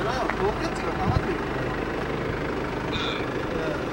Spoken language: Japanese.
れだよ、高血値が溜まってる。